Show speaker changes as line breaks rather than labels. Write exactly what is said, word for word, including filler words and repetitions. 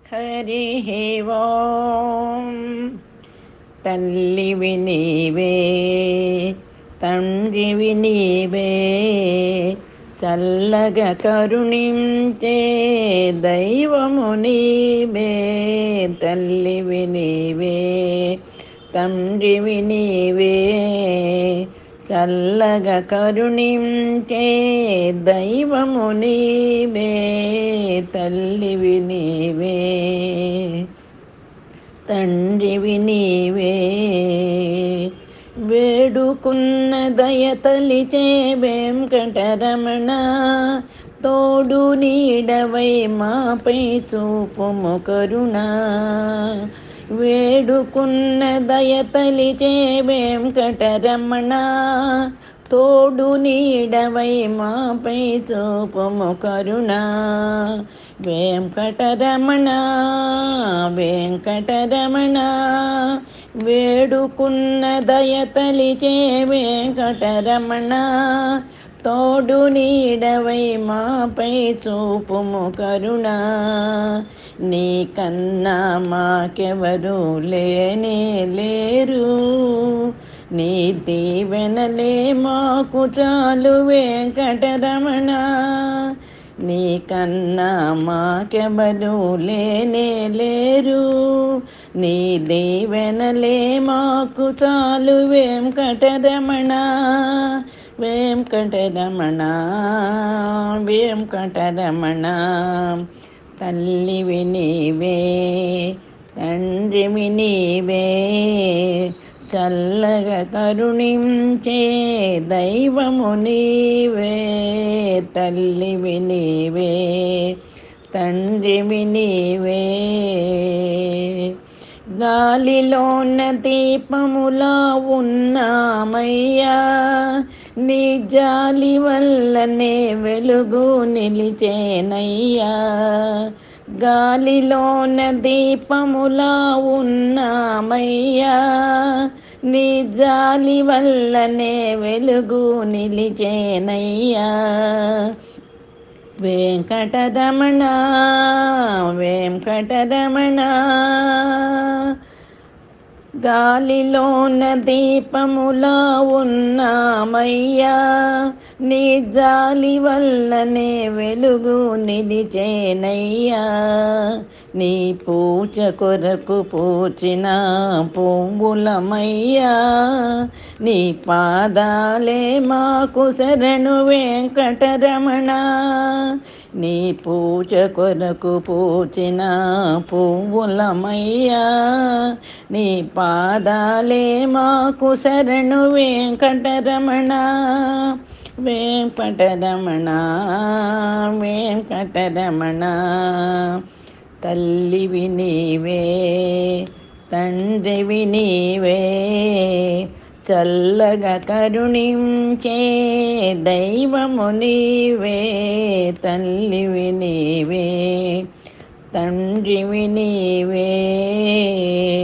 హరి ఓం. తల్లివి నీవే, తండ్రివి నీవే, చల్లగా కరుణించే దైవము నీవే. తల్లివి నీవే, తండ్రివి నీవే, చల్లగా కరుణించే దైవము నీవే. తల్లివి నీవే, తండ్రివి నీవే. వేడుకున్న దయతలిచే వెంకటరమణ, తోడు నీడవై మాపై చూపుము కరుణ. వేడుకున్న దయతలిచే వెంకటరమణ, తోడు నీడవై మాపై చూపుము కరుణ. వెంకటరమణ వెంకటరమణ, వేడుకున్న దయతలిచే వెంకటరమణ, తోడు నీడవై మాపై చూపుము కరుణ. నీకన్నా మాకెవరు లేనే లేరు, నీ దీవెనలే మాకు చాలు వెంకటరమణ. నీకన్నా మాకెవరు లేనే లేరు, నీ దీవెనలే మాకు చాలు వెంకటరమణ. వెంకటరమణ వెంకటరమణ, తల్లివి నీవే, తండ్రివి నీవే, చల్లగా కరుణించే దైవము నీవే. తల్లివి నీవే, తండ్రివి నీవే. గాలిలోన దీపములా ఉన్నామయ్యా, నీ జాలి వల్లనే వెలుగు నిలిచేనయ్యా. గాలిలోన దీపములా ఉన్నామయ్యా, నీ జాలి వల్లనే వెలుగు నిలిచేనయ్యా. వెంకటరమణ వెంకటరమణ, గాలిలోన దీపములా ఉన్నామయ్యా, నీ జాలి వల్లనే వెలుగు నిలిచేనయ్యా. నీ పూజ కొరకు పూచిన పువ్వులమయ్యా, నీ పాదాలే మాకు శరణు వెంకటరమణ. నీ పూజ కొరకు పూచిన పువ్వులమయ్యా, నీ పాదాలే మాకు శరణు వెంకటరమణ. వెంకటరమణ వెంకటరమణ, తల్లివి నీవే, తండ్రివి నీవే, చల్లగా కరుణించే దైవము నీవే. తల్లివి నీవే, తండ్రివి నీవే.